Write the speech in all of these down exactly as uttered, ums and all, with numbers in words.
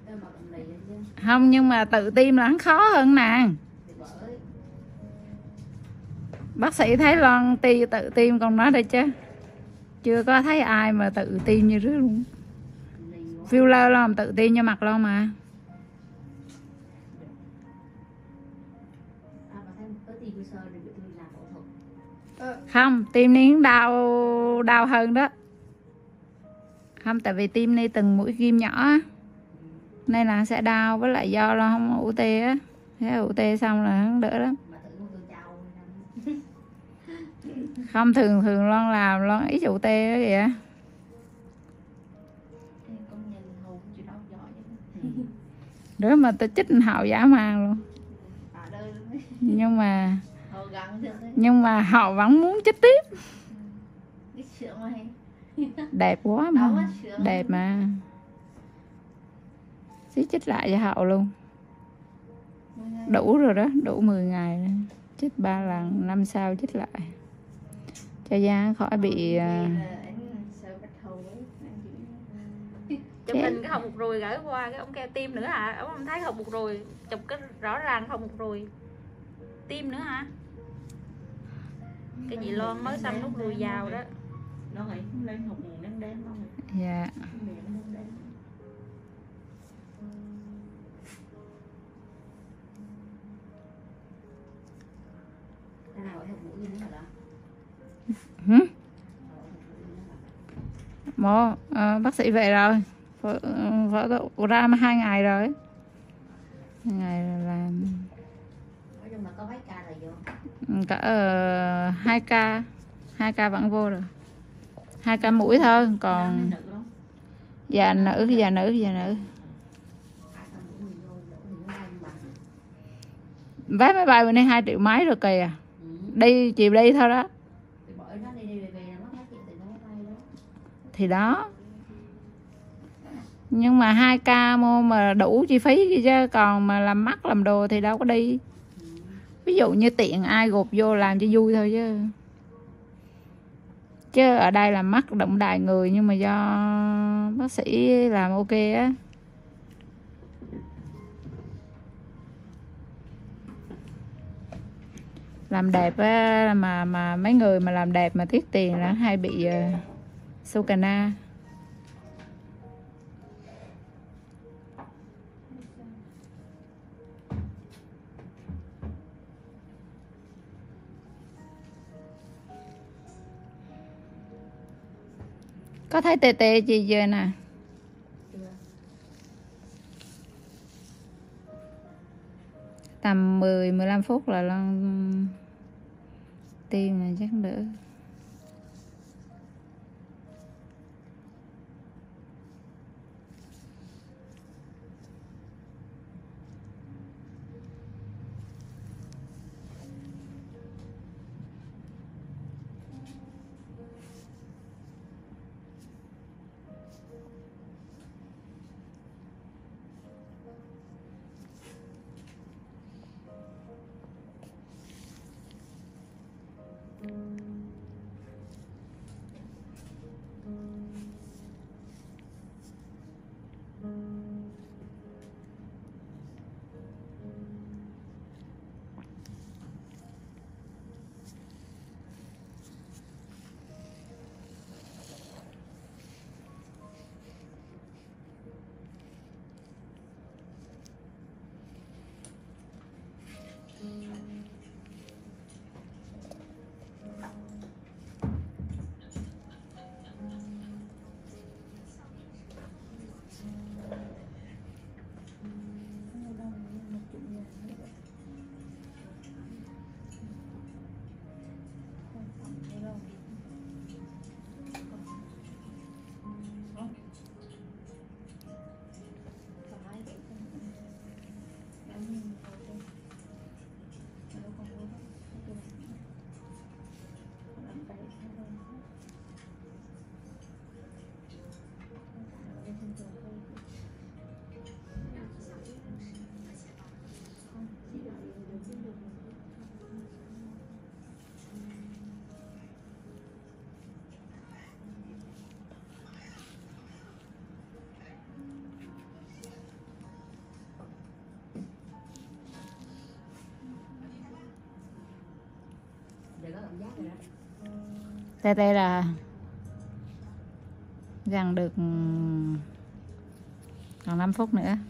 Không, nhưng mà tự tiêm là hắn khó hơn nàng. Bác sĩ thấy Loan ti tự tiêm con nó đây chứ chưa có thấy ai mà tự tiêm như rứa luôn. Filler Loan tự tiêm cho mặt Loan mà. Không, tiêm ni đau đau hơn đó. Không, tại vì tiêm ni từng mũi kim nhỏ nên là sẽ đau, với lại do nó không u tê á. Thế u tê xong là nó đỡ lắm. Không, thường thường Loan làm Loan ít u tê đó kìa. Đứa mà tôi chích Hậu dã man luôn. Nhưng mà Nhưng mà họ vẫn muốn chích tiếp. Đẹp quá mà. Đẹp mà. Xí chích lại cho Hậu luôn. Đủ rồi đó, đủ mười ngày rồi. Chích ba lần, năm sau chích lại cho da khỏi bị chụp hình cái hồng một ruồi gửi qua, cái ông kêu tim nữa hả? Ông không thấy hồng một ruồi, chụp cái rõ ràng hồng một ruồi. Tim nữa hả? Cái chị Loan mới xăm nút ruồi vào đó. Nó nghĩ cũng lên hồng miệng đen đen không? Dạ. Hử? Mô, à, bác sĩ về rồi. Phẫu thuật ra mà hai ngày rồi. Hai ngày rồi làm. Nói chung là có mấy ca rồi vô. Cả uh, hai ca, hai ca vẫn vô rồi. Hai ca mũi thôi, còn già nữ, già nữ, già nữ. Vé máy bay bữa nay hai triệu mấy rồi kìa. Đi chiều đi thôi đó. Thì đó. Nhưng mà hai ca mua mà đủ chi phí kia chứ, còn mà làm mắt làm đồ thì đâu có đi. Ví dụ như tiện ai gộp vô làm cho vui thôi chứ. Chứ ở đây là mắt động đài người, nhưng mà do bác sĩ làm ok á. Làm đẹp á, mà mà mấy người mà làm đẹp mà tiếc tiền là hay bị uh, sâu cà na. Có thấy tê tê chị chưa nè? Tầm mười mười lăm phút là Loan tiêm là chắc đỡ. giác rồi đó. Tê tê là gần được còn năm phút nữa.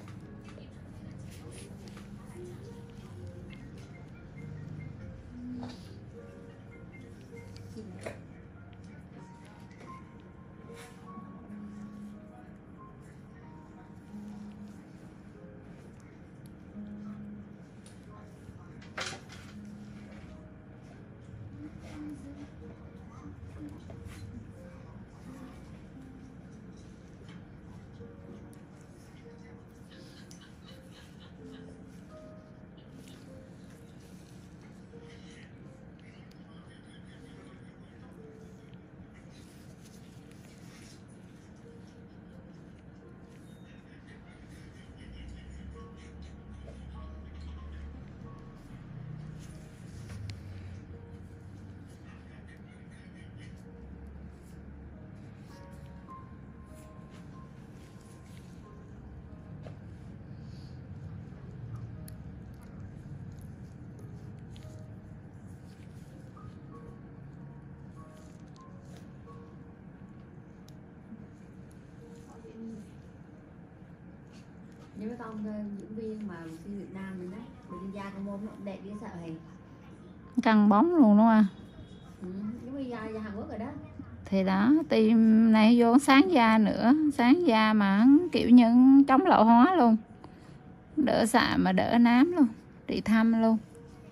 Như mấy con ờ, diễn viên mà phim Việt Nam mình đấy, mình đi da con môn nó cũng đẹp dễ sợ hề. Căng bóng luôn đúng không? Ừ, giống như da, da Hàn Quốc rồi đó. Thì đó, tim này vô sáng da nữa, sáng da mà kiểu như chống lão hóa luôn, đỡ xạ mà đỡ nám luôn, trị thâm luôn.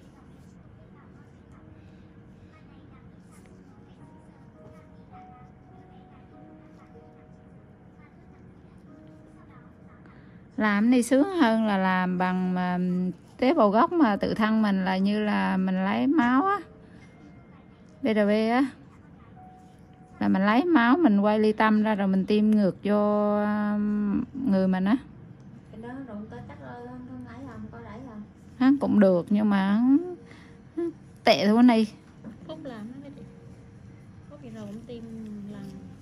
Làm đi sướng hơn là làm bằng mà tế bào gốc mà tự thân mình, là như là mình lấy máu á, bê rờ bê á, là mình lấy máu mình quay ly tâm ra rồi mình tiêm ngược vô người mình á. Cái đó rồi có chắc là con ấy không, có đẩy không? Hắn cũng được nhưng mà tệ thôi này. Phúc làm nó cái gì? Phúc gì rồi cũng tiêm lần.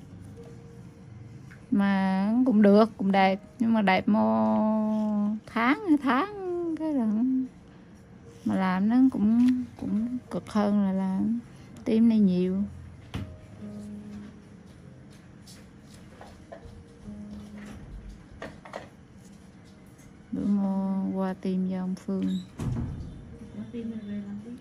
Mà cũng được, cũng đẹp, nhưng mà đẹp mô tháng tháng cái là mà làm nó cũng cũng cực hơn là làm tiêm này nhiều. Bữa mô qua tiêm cho ông Phương. Nó tiêm mình về làm tiếp.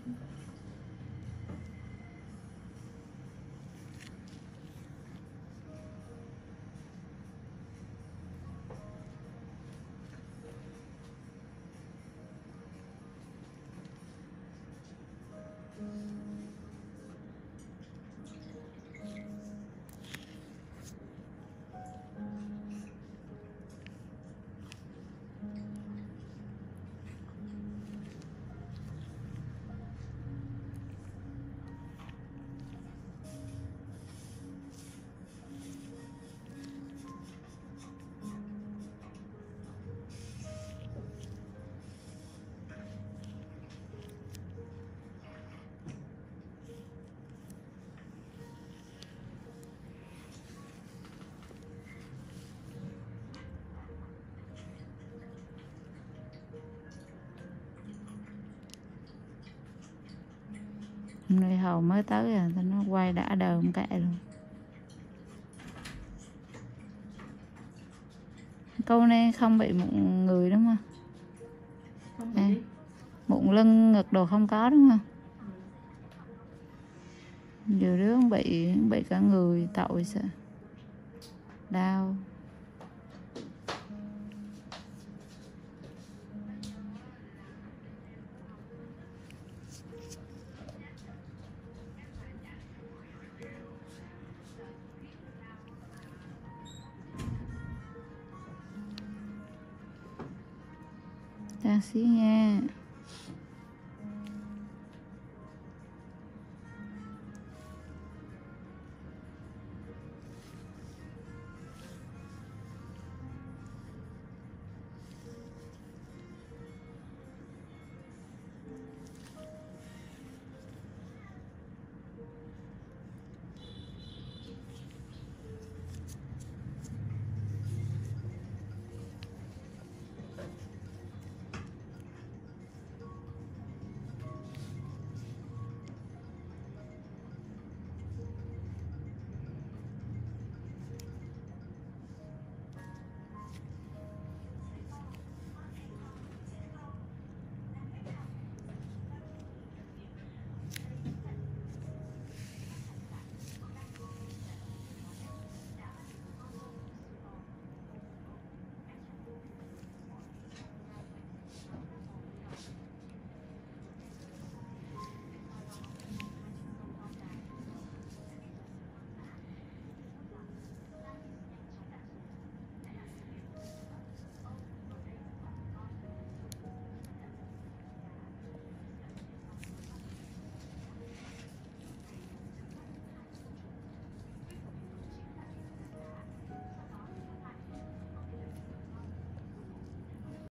Người hầu mới tới rồi, nó quay đã đời không kệ luôn. Câu này không bị mụn người đúng không? Không À, bị. mụn lưng ngực đồ không có đúng không? Nhiều đứa bị bị cả người, tội sợ. Đau. Ra xí nha.